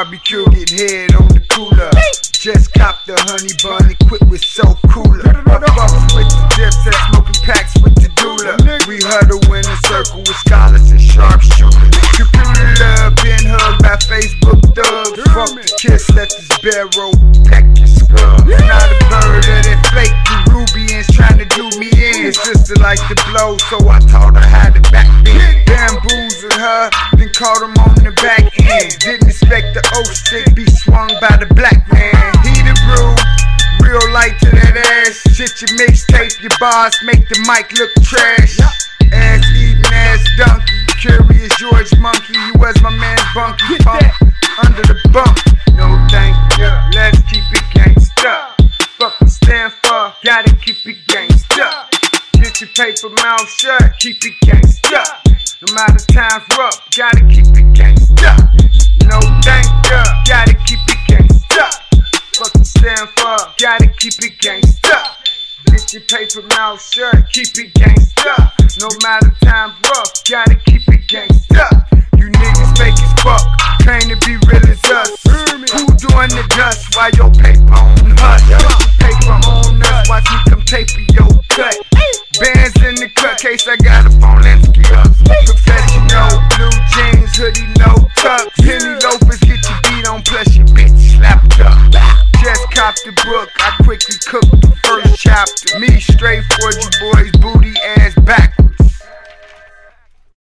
barbecue, get head on the cooler. Just copped the honey bun, equipped with so cooler. I fucks with the dips and smoking packs with the doula. We huddle in a circle with scholars and sharpshooters. Computer love, been hugged by Facebook thugs. Fuck the kiss, let this barrel peck your skull. Not a bird of that fake Peruvians trying to do me in. His sister liked to blow, so I taught her how to back bend. Bamboozled her, then caught him on the back end. Didn't expect the old stick be swung by the black man. He the brew, real light to that ass. Shit your mixtape, your bars make the mic look trash. Ass eating, ass donkey. Curious George Monkey, you was my man Bunky Pump. Under the bump, no thank you. Let's keep it gangsta. Fuck we stand for, gotta keep it gangsta. Get your paper mouth shut, keep it gangsta. No matter time's rough, gotta keep it gangsta. No thank you, gotta keep it gangsta. Fuck we stand for, gotta keep it gangsta. Get your paper mouth shut, keep it gangsta. No matter time's rough, gotta keep it gangsta. You niggas fake as fuck, claim to be real as us. Who doing the dust while your paper on hush? Paper on us, watch me come taper your cut. Bands in the cut, case I got a phone Linsky up. Professional, blue jeans, hoodie, no tucks. Penny loafers, get your beat on, plus your bitch slapped up. Just copped the book, I quickly cooked the first chapter. Me straight for you boys, booty ass backwards.